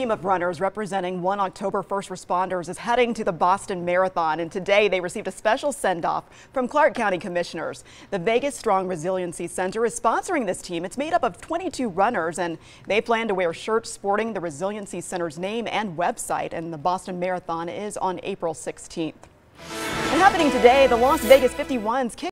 Team of runners representing 1 October first responders is heading to the Boston Marathon, and today they received a special send-off from Clark County commissioners. The Vegas Strong Resiliency Center is sponsoring this team. It's made up of 22 runners, and they plan to wear shirts sporting the Resiliency Center's name and website, and the Boston Marathon is on April 16th. And happening today, the Las Vegas 51s kick